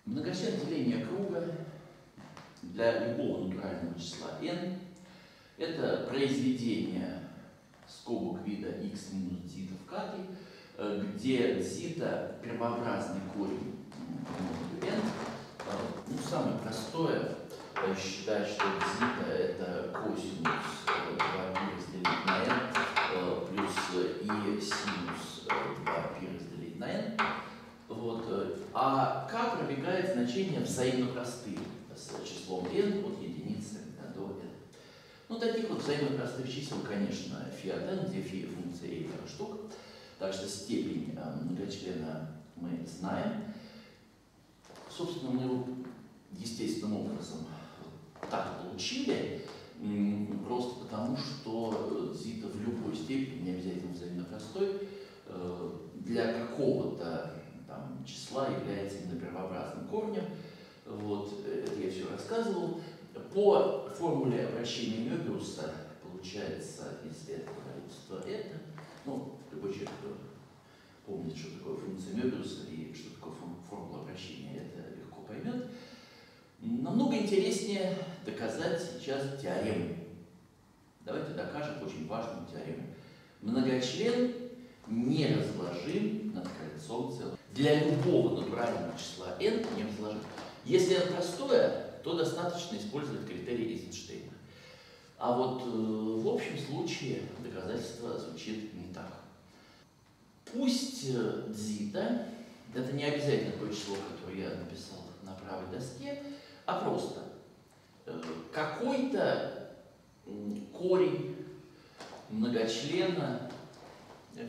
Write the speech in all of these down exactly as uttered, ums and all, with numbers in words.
Многочлен деления круга для любого натурального числа n – это произведение скобок вида x минус зита в катей, где зита – первообразный корень n. Ну, самое простое считать, что зита – это косинус два π разделить на n плюс и синус два π разделить на n. Вот. А k пробегает значения взаимно простые с числом n от единицы до n. Ну, таких вот взаимно простых чисел, конечно, φ от n, где φ функция Эйлера штук. Так что степень многочлена мы знаем. Собственно, мы его естественным образом так получили, просто потому что зита в любой степени, не обязательно взаимно простой, для какого-то там числа является именно первообразным корнем. Вот, это я все рассказывал. По формуле обращения Мёбиуса получается из этого равенства это. Ну, любой человек, кто помнит, что такое функция Мёбиуса и что такое формула обращения, это легко поймет. Намного интереснее доказать сейчас теорему. Давайте докажем очень важную теорему. Многочлен не разложим над кольцом целых. Для любого натурального числа n не разложим. Если n простое, то достаточно использовать критерий Эйзенштейна. А вот э, в общем случае доказательство звучит не так. Пусть э, зита, это не обязательно то число, которое я написал на правой доске, а просто э, какой-то э, корень многочлена f.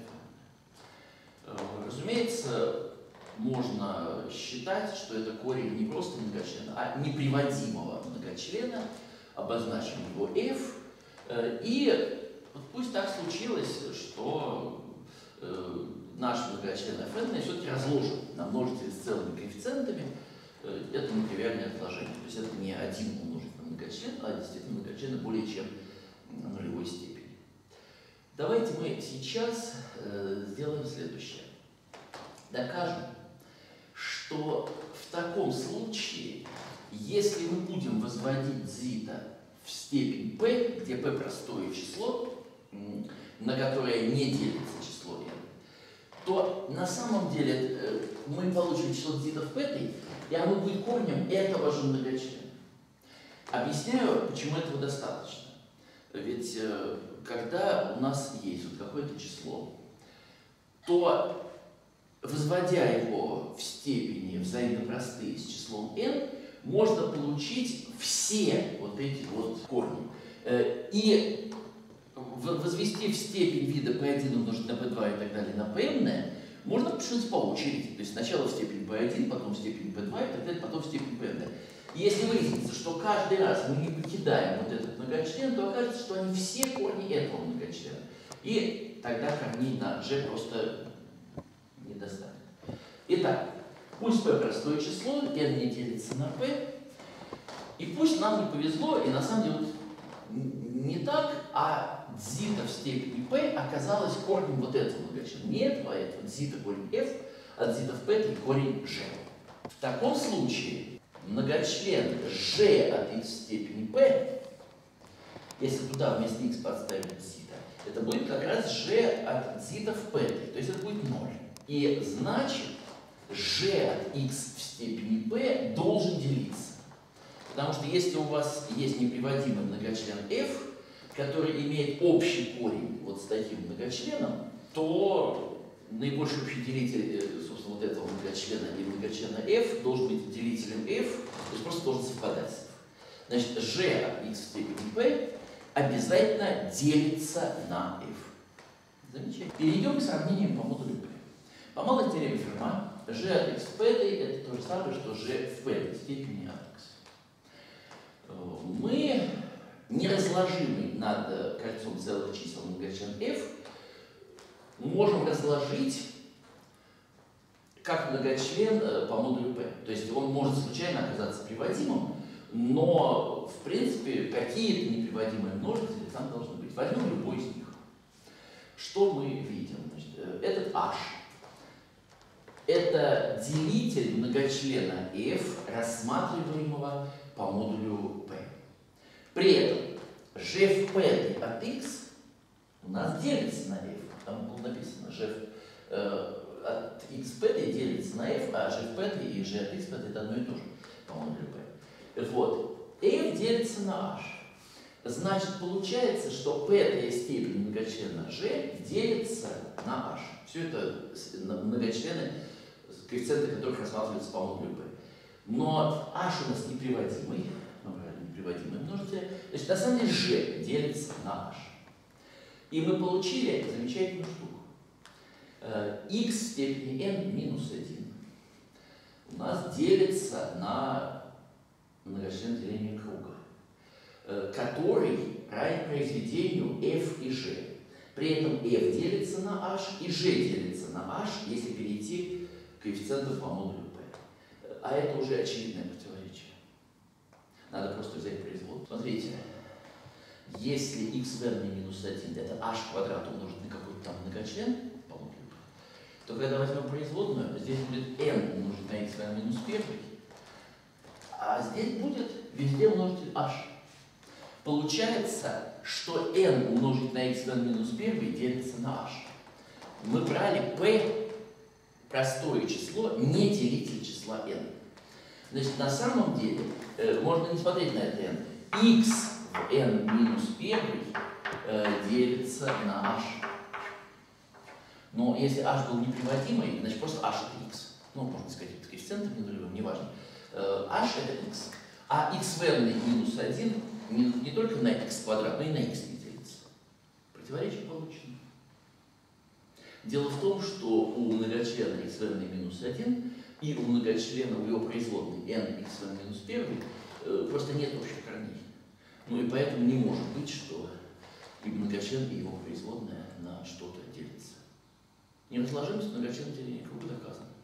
Разумеется, можно считать, что это корень не просто многочлена, а неприводимого многочлена, обозначим его f, и вот пусть так случилось, что наш многочлен fn все-таки разложен на множители с целыми коэффициентами. Это нетривиальное разложение, то есть это не один умножить на многочлен, а действительно многочлен более чем нулевой степени. Давайте мы сейчас э, сделаем следующее. Докажем, что в таком случае, если мы будем возводить зита в степень p, где p простое число, на которое не делится число n, то на самом деле э, мы получим число зита в p, и оно будет корнем этого же многочлена. Объясняю, почему этого достаточно. Ведь э, когда у нас есть вот какое-то число, то, возводя его в степени взаимно простые с числом n, можно получить все вот эти вот корни. И возвести в степень вида p один умножить на p два и так далее на pn можно пишуть по очереди. То есть сначала в степень p один, потом в степень p два и так далее, потом в степень pn. И если выяснится, что каждый раз мы не покидаем вот этот многочлен, то окажется, что они все корни этого многочлена. И тогда корней на g просто не достанет. Итак, пусть p простое число, n не делится на p, и пусть нам не повезло, и на самом деле вот не так, а зита в степени p оказалась корнем вот этого многочлена. Не этого, а этого. Зита корень f, от зита в p это корень g. В таком случае многочлен g от x в степени p, если туда вместо x подставить зита, это будет как раз g от зита в p, то есть это будет ноль. И значит, g от x в степени p должен делиться. Потому что если у вас есть неприводимый многочлен f, который имеет общий корень вот с таким многочленом, то наибольший общий делитель, собственно, вот этого многочлена и многочлена f должен быть делителем f, то есть просто должен совпадать с f. Значит, g от x в степени p обязательно делится на f. Замечательно. Перейдем к сравнению по модулю p. По малой теореме Ферма, g от x в p это то же самое, что g в p степени от x. Мы неразложимый над кольцом целых чисел многочлен f можем разложить как многочлен по модулю p. То есть он может случайно оказаться приводимым, но в принципе какие-то неприводимые множители там должны быть. Возьмем любой из них. Что мы видим? Значит, этот h это делитель многочлена f, рассматриваемого по модулю P. При этом g в p от x у нас делится на f. Там было написано g э, от x в p делится на f, а g в p и g от x в p это одно и то же по модулю P. Вот. f делится на h. Значит, получается, что p степень многочлена g делится на h. Все это многочлены, коэффициенты которых рассматриваются по модулю P. Но h у нас неприводимый, ну, неприводимый множитель. Значит, на самом деле g делится на h. И мы получили замечательную штуку. X в степени n минус один у нас делится на многочлен деления круга, который равен произведению f и g. При этом f делится на h и g делится на h, если перейти к коэффициенту по модулю P. А это уже очевидное противоречие. Надо просто взять производную. Смотрите, если x в n минус один это h квадрат умножить на какой-то там многочлен по модулю P, то когда возьмем производную, здесь будет n умножить на x в n минус один, а здесь будет везде множитель h. Получается, что n умножить на x в n минус один делится на h. Мы брали p, простое число, не делитель числа n. Значит, на самом деле, э, можно не смотреть на это n. X в n минус один э, делится на h. Но если h был неприводимый, значит просто h это x. Ну, можно сказать, это коэффициентом ненулевым, неважно. Э, h это x. А x в n минус один не, не только на x квадрат, но и на x не делится. Противоречие получено. Дело в том, что у многочлена x в n минус один и у многочлена, у его производной n x в n минус один э, просто нет общих корней. Ну и поэтому не может быть, что и многочлен, и его производная на что-то делится. Не разложимость многочлена деления круга доказано.